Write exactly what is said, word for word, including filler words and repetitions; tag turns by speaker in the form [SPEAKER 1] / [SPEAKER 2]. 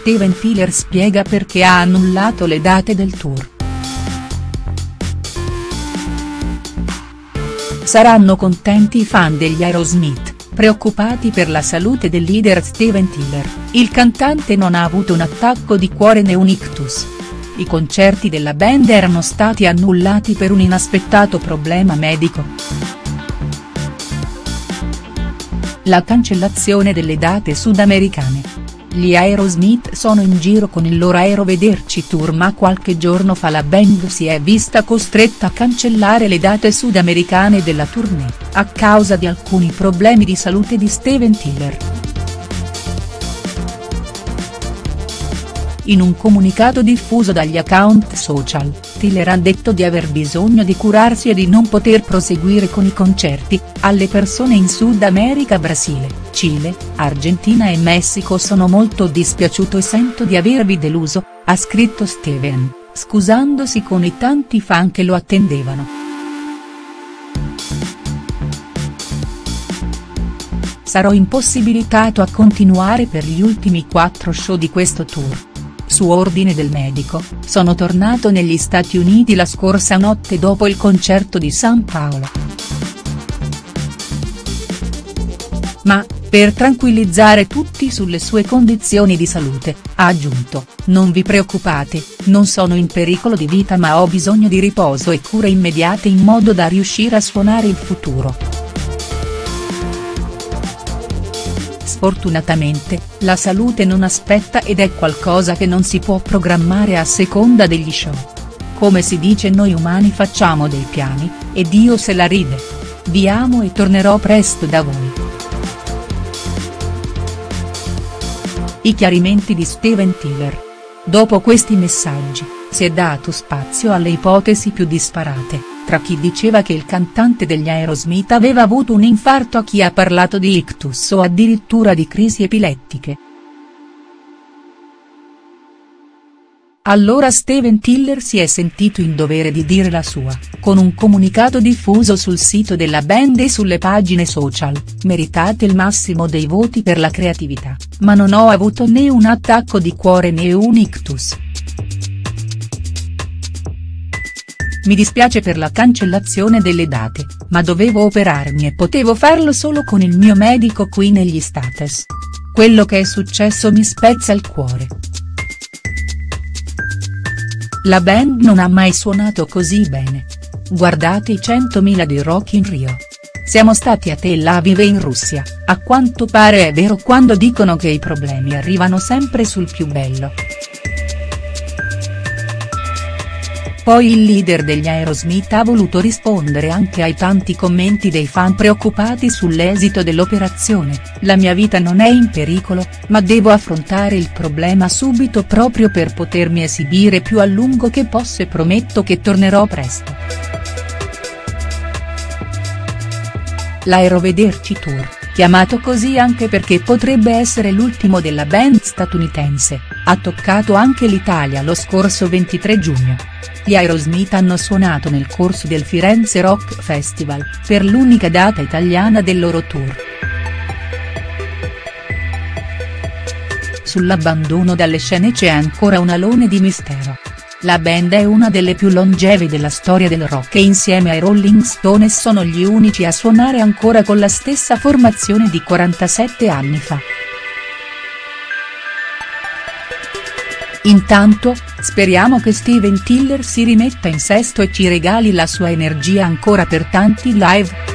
[SPEAKER 1] Steven Tyler spiega perché ha annullato le date del tour. Saranno contenti i fan degli Aerosmith, preoccupati per la salute del leader Steven Tyler. Il cantante non ha avuto un attacco di cuore né un ictus. I concerti della band erano stati annullati per un inaspettato problema medico. La cancellazione delle date sudamericane. Gli Aerosmith sono in giro con il loro Aerovederci Tour, ma qualche giorno fa la band si è vista costretta a cancellare le date sudamericane della tournée, a causa di alcuni problemi di salute di Steven Tyler. In un comunicato diffuso dagli account social, Tyler ha detto di aver bisogno di curarsi e di non poter proseguire con i concerti. Alle persone in Sud America, Brasile, Cile, Argentina e Messico sono molto dispiaciuto e sento di avervi deluso, ha scritto Steven, scusandosi con i tanti fan che lo attendevano. Sarò impossibilitato a continuare per gli ultimi quattro show di questo tour. Su ordine del medico, sono tornato negli Stati Uniti la scorsa notte dopo il concerto di San Paolo. Ma, per tranquillizzare tutti sulle sue condizioni di salute, ha aggiunto, non vi preoccupate, non sono in pericolo di vita ma ho bisogno di riposo e cure immediate in modo da riuscire a suonare in futuro. Sfortunatamente, la salute non aspetta ed è qualcosa che non si può programmare a seconda degli show. Come si dice, noi umani facciamo dei piani, e Dio se la ride. Vi amo e tornerò presto da voi. I chiarimenti di Steven Tyler. Dopo questi messaggi, si è dato spazio alle ipotesi più disparate, tra chi diceva che il cantante degli Aerosmith aveva avuto un infarto a chi ha parlato di ictus o addirittura di crisi epilettiche. Allora Steven Tyler si è sentito in dovere di dire la sua, con un comunicato diffuso sul sito della band e sulle pagine social: meritate il massimo dei voti per la creatività, ma non ho avuto né un attacco di cuore né un ictus. Mi dispiace per la cancellazione delle date, ma dovevo operarmi e potevo farlo solo con il mio medico qui negli States. Quello che è successo mi spezza il cuore. La band non ha mai suonato così bene. Guardate i centomila di Rock in Rio. Siamo stati a Tel Aviv e in Russia, a quanto pare è vero quando dicono che i problemi arrivano sempre sul più bello. Poi il leader degli Aerosmith ha voluto rispondere anche ai tanti commenti dei fan preoccupati sull'esito dell'operazione: la mia vita non è in pericolo, ma devo affrontare il problema subito proprio per potermi esibire più a lungo che posso e prometto che tornerò presto. L'Aerovederci Tour, chiamato così anche perché potrebbe essere l'ultimo della band statunitense, ha toccato anche l'Italia lo scorso ventitré giugno. Gli Aerosmith hanno suonato nel corso del Firenze Rock Festival, per l'unica data italiana del loro tour. Sull'abbandono dalle scene c'è ancora un alone di mistero. La band è una delle più longeve della storia del rock e insieme ai Rolling Stones sono gli unici a suonare ancora con la stessa formazione di quarantasette anni fa. Intanto, speriamo che Steven Tyler si rimetta in sesto e ci regali la sua energia ancora per tanti live.